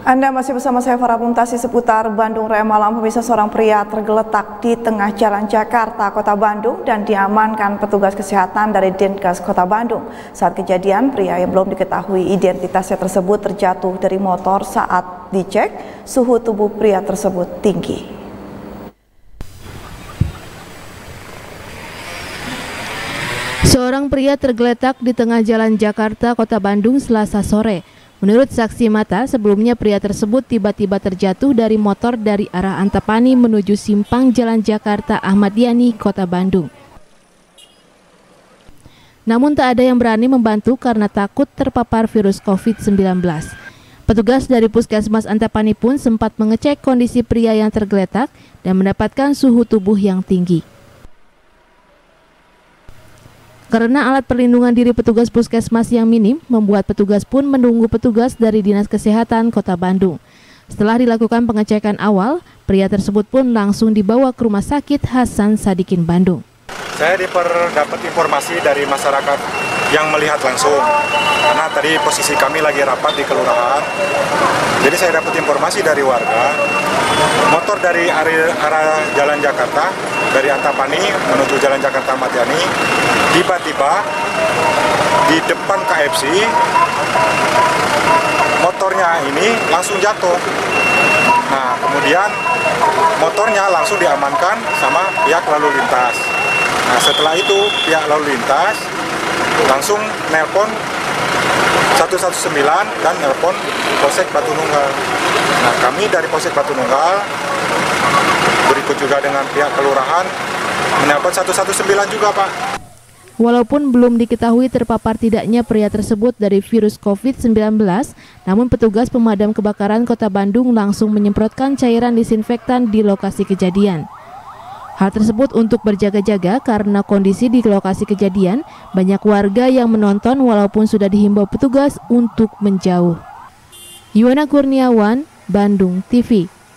Anda masih bersama saya Farah Mumtasi seputar Bandung Raya Malam. Pemirsa, seorang pria tergeletak di tengah jalan Jakarta, Kota Bandung dan diamankan petugas kesehatan dari Dinkes Kota Bandung. Saat kejadian, pria yang belum diketahui identitasnya tersebut terjatuh dari motor. Saat dicek, suhu tubuh pria tersebut tinggi. Seorang pria tergeletak di tengah jalan Jakarta, Kota Bandung, Selasa sore. Menurut saksi mata, sebelumnya pria tersebut tiba-tiba terjatuh dari motor dari arah Antapani menuju simpang Jalan Jakarta Ahmad Yani, Kota Bandung. Namun tak ada yang berani membantu karena takut terpapar virus COVID-19. Petugas dari Puskesmas Antapani pun sempat mengecek kondisi pria yang tergeletak dan mendapatkan suhu tubuh yang tinggi. Karena alat perlindungan diri petugas puskesmas yang minim, membuat petugas pun menunggu petugas dari Dinas Kesehatan Kota Bandung. Setelah dilakukan pengecekan awal, pria tersebut pun langsung dibawa ke Rumah Sakit Hasan Sadikin Bandung. Saya dapat informasi dari masyarakat yang melihat langsung, karena tadi posisi kami lagi rapat di kelurahan. Jadi saya dapat informasi dari warga, motor dari arah Jalan Jakarta, dari Antapani menuju Jalan Jakarta Ahmad Yani, tiba-tiba di depan KFC, motornya ini langsung jatuh. Nah, kemudian motornya langsung diamankan sama pihak lalu lintas. Nah, setelah itu pihak lalu lintas langsung nelpon 119 dan nelpon Polsek Batu Nunggal. Nah, kami dari Polsek Batu Nunggal berikut juga dengan pihak kelurahan menelpon 119 juga, Pak. Walaupun belum diketahui terpapar tidaknya pria tersebut dari virus COVID-19, namun petugas pemadam kebakaran Kota Bandung langsung menyemprotkan cairan disinfektan di lokasi kejadian. Hal tersebut untuk berjaga-jaga karena kondisi di lokasi kejadian banyak warga yang menonton walaupun sudah dihimbau petugas untuk menjauh. Yuwana Kurniawan, Bandung TV.